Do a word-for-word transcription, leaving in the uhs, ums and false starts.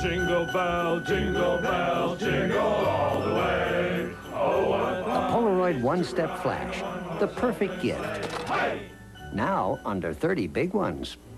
Jingle bell, jingle bell, jingle all the way. Oh, what A Polaroid one-step flash, the perfect gift. Hey! Now under thirty big ones.